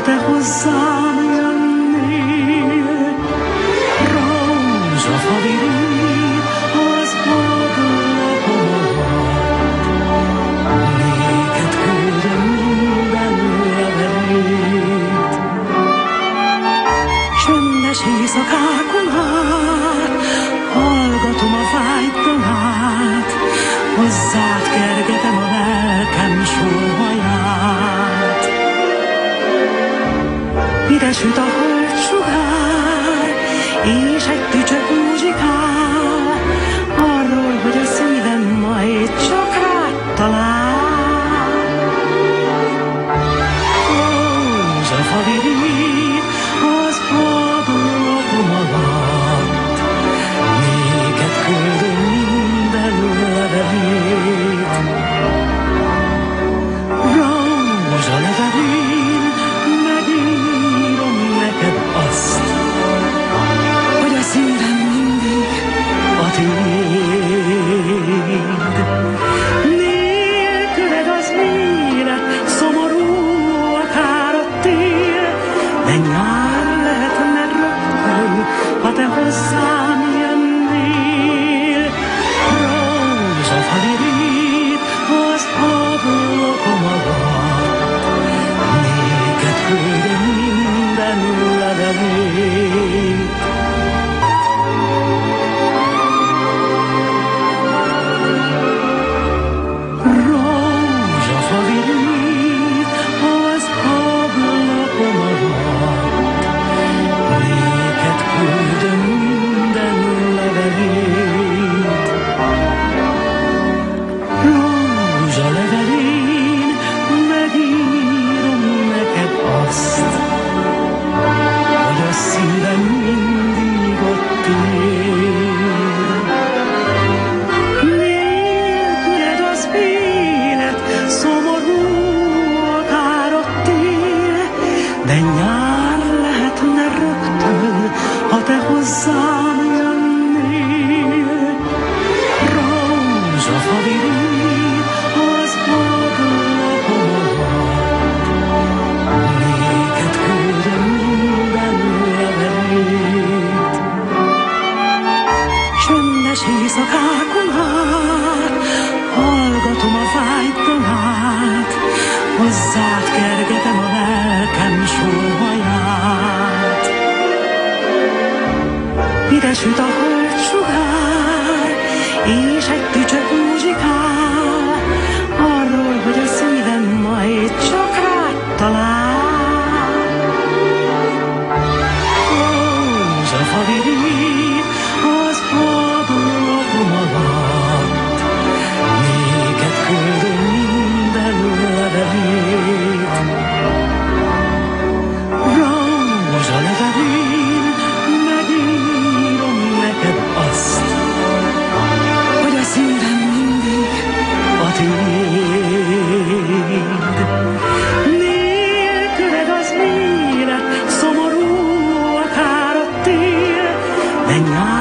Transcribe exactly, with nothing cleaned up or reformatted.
te hozzám jönnél. Rózsafa viríg az ablakon, néked küldöm minden levelét. Csöndes éjszakákon át hallgatom a vágy dalát, hozzád kergetem a lelkem sóhaját. Ide süt a holdsugár, és egy tücsök muzsikál, arról, hogy a szívem majd csak rád talál. Rózsafa viríg az ablakon alatt, néked küldöm minden levelét. Rózsa levelén megírom neked azt, hogy a szívem mindig a tiéd. Nélküled az élet szomorú, akár a tél, de nyár lehetne rögtön, ha te hozzám jönnél. Rózsafa viríg az ablakon alatt, néked küldöm minden levelét. Rózsafa viríg az ablakon alatt, néked küldöm minden levelét. Rózsa levelén megírom neked azt, hogy a szívem mindig ott él. Nélküled az élet szomorú, akár a tél, de nyár lehetne rögtön, ha te hozzám jönnél. Rózsafa viríg az ablakon alatt, néked küldöm minden levelét. Csöndes éjszakákon át hallgatom a vágy dalát, hozzád kergetem a lelkem sóhaját. Ide süt a holdsugár, és egy tücsök muzsikál, arról, hogy a szívem majd csak rád talál. Rózsafa viríg az ablakon alatt, néked küldöm minden levelét. Rózsa levelén megírom neked azt, hogy a szívem mindig a tiéd. Nélküled az élet szomorú, akár a tél, de nyár